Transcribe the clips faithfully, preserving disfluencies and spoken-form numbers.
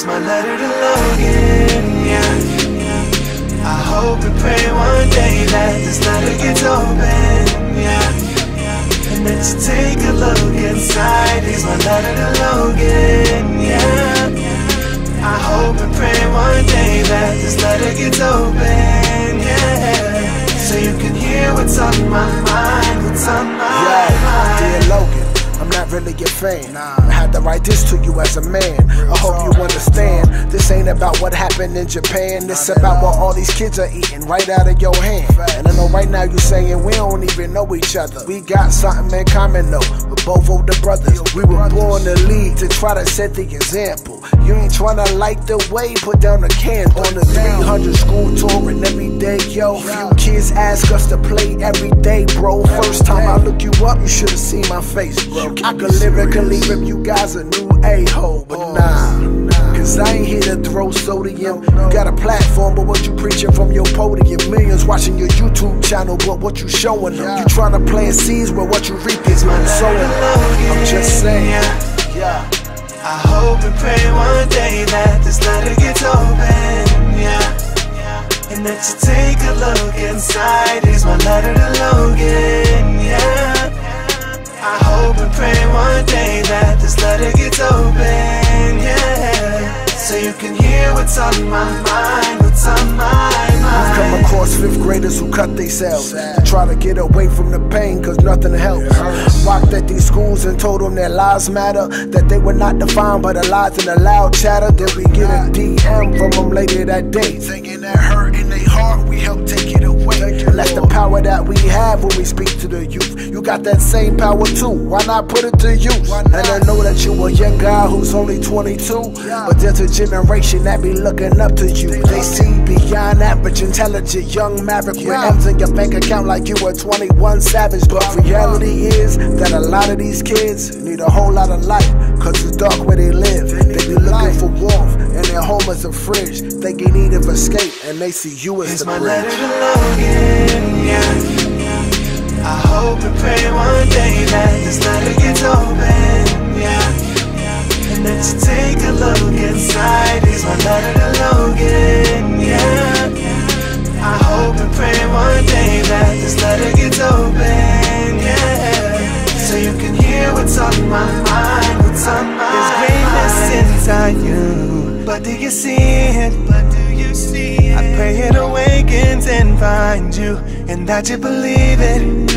my letter to Logan, yeah. I hope and pray one day that this letter gets open, yeah. And that you take a look inside. Here's my letter to Logan, yeah. I hope and pray one day that this letter gets open, yeah. So you can hear what's on my mind, what's on my yeah, mind. Dear Logan, I'm not really your fan. I had to write this to you as a man. I hope you understand. This ain't about what happened in Japan. This about what all these kids are eating right out of your hand. And I know right now you saying we don't even know each other. We got something in common though. We're both older brothers. We were born to lead, to try to set the example. You ain't tryna light the way, put down a can on the three hundred school tour and every day, yo. Few kids ask us to play every day, bro. First time I look you up, you should've seen my face, bro. I could lyrically rip you guys a new a-hole, but nah, cause I ain't here to throw sodium. You got a platform, but what you preaching from your podium? Millions watching your YouTube channel, but what you showing them? You tryna plant seeds where what you reap is my soul. I'm just saying, yeah. I hope and pray one day that this letter gets open, yeah. And that you take a look inside. Here's my letter to Logan, yeah. I hope and pray one day that this letter gets open, yeah. So you can hear what's on my mind, what's on my mind. I've come across fifth graders who cut themselves to try to get away from the pain, cause nothing helps. Walked at these schools and told them their lives matter, that they were not defined by the lies and the loud chatter. Then we get a D M from them later that day, thinking that hurt in their heart, we help take it away. And that's the power that we have when we speak to the youth. You got that same power too, why not put it to use? And I know that you a young guy who's only twenty-two, but there's a generation that be looking up to you. They see beyond average, intelligent young maverick with M's in your bank account like you a twenty-one savage. But reality is that a lot of these kids need a whole lot of light, cause it's dark where they live. They be looking for warmth and their home is a fridge. They get need of escape and they see you as Here's the my bridge. letter to Logan, yeah. I hope and pray one day that this letter gets open, yeah. And that you take a look inside. Here's my letter to Logan, yeah. I hope and pray one day that this letter gets open, yeah. So you can hear what's on my mind, what's on my mind. There's greatness inside you, but do you see it? But do you see it? I pray it awakens and finds you, and that you believe it.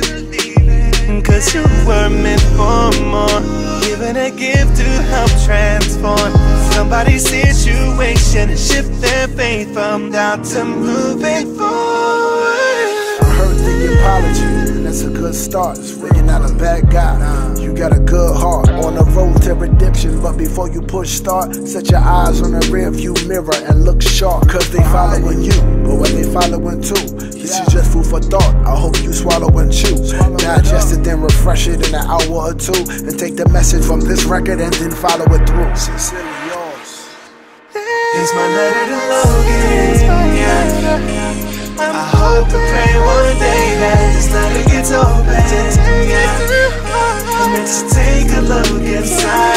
Cause you were meant for more, given a gift to help transform somebody's situation and shift their faith from doubt to moving forward. I heard the apology, and that's a good start. You're not a bad guy, you got a good heart on the road to redemption. But before you push start, set your eyes on the rear view mirror and look sharp, cause they following you, but what they following too? This is just food for thought, I hope you swallow and chew. Digest it, then refresh it in an hour or two, and take the message from this record and then follow it through. Sincerely yours. Here's my letter to Logan, yeah. I hope and pray one day that this letter gets open, yeah. And that you take a look inside.